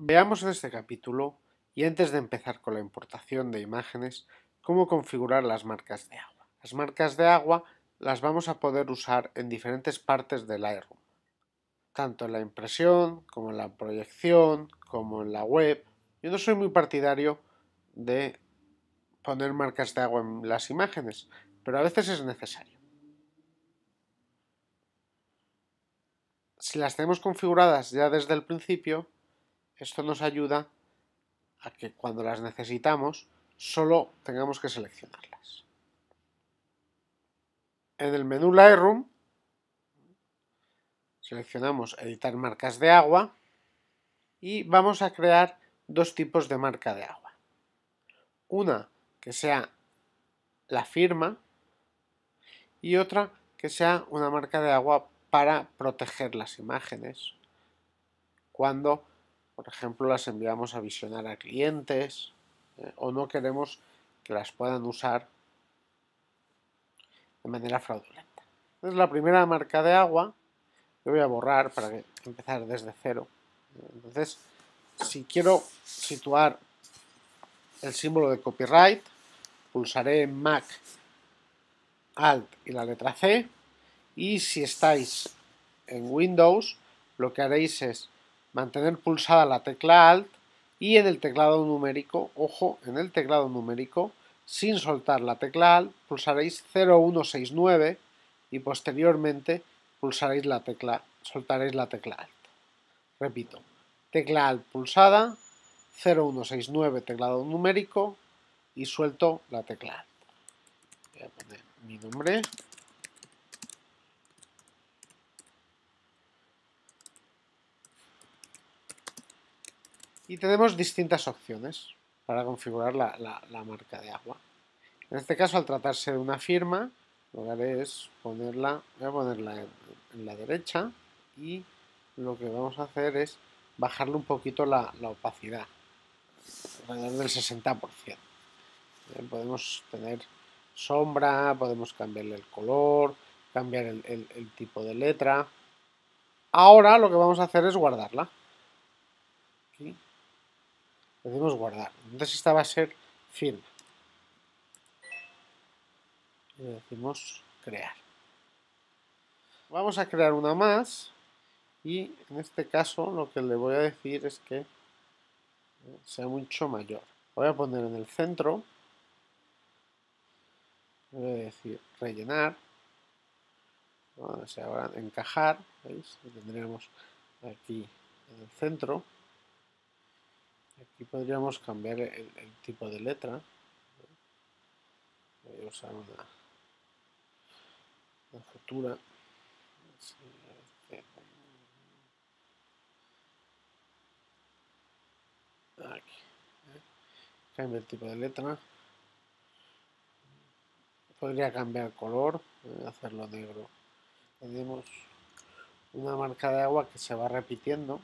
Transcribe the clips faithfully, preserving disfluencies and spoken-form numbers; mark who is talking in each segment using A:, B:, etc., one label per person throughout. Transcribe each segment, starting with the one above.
A: Veamos en este capítulo, y antes de empezar con la importación de imágenes, cómo configurar las marcas de agua. Las marcas de agua las vamos a poder usar en diferentes partes del Lightroom, tanto en la impresión, como en la proyección, como en la web. Yo no soy muy partidario de poner marcas de agua en las imágenes, pero a veces es necesario. Si las tenemos configuradas ya desde el principio, esto nos ayuda a que cuando las necesitamos solo tengamos que seleccionarlas. En el menú Lightroom seleccionamos editar marcas de agua y vamos a crear dos tipos de marca de agua. Una que sea la firma y otra que sea una marca de agua para proteger las imágenes cuando, por ejemplo, las enviamos a visionar a clientes eh, o no queremos que las puedan usar de manera fraudulenta. Entonces, la primera marca de agua yo voy a borrar para que, empezar desde cero. Entonces, si quiero situar el símbolo de copyright, pulsaré en Mac Alt y la letra C, y si estáis en Windows, lo que haréis es mantener pulsada la tecla Alt y en el teclado numérico, ojo, en el teclado numérico, sin soltar la tecla Alt, pulsaréis cero uno seis nueve y posteriormente pulsaréis la tecla, soltaréis la tecla Alt. Repito, tecla Alt pulsada, cero uno seis nueve teclado numérico y suelto la tecla Alt. Voy a poner mi nombre. Y tenemos distintas opciones para configurar la, la, la marca de agua. En este caso, al tratarse de una firma, lo que haré es ponerla, voy a ponerla en, en la derecha y lo que vamos a hacer es bajarle un poquito la, la opacidad, alrededor del sesenta por ciento. Bien, podemos tener sombra, podemos cambiarle el color, cambiar el, el, el tipo de letra. Ahora lo que vamos a hacer es guardarla. Aquí le decimos guardar. Entonces esta va a ser firma. Y le decimos crear. Vamos a crear una más y en este caso lo que le voy a decir es que sea mucho mayor. Voy a poner en el centro, voy a decir rellenar, o sea, ahora encajar, ¿veis? Lo tendríamos aquí en el centro. Aquí podríamos cambiar el, el tipo de letra. Voy a usar una, una futura. Aquí. Cambio el tipo de letra. Podría cambiar el color, hacerlo negro. Tenemos una marca de agua que se va repitiendo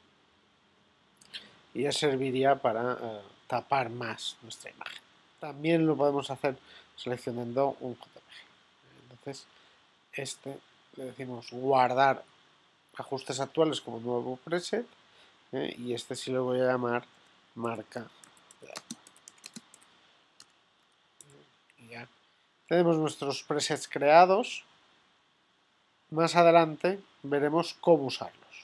A: y ya serviría para uh, tapar más nuestra imagen. También lo podemos hacer seleccionando un J P G. Entonces, este le decimos guardar ajustes actuales como nuevo preset ¿eh? Y este sí lo voy a llamar marca de agua. Y ya tenemos nuestros presets creados. Más adelante veremos cómo usarlos.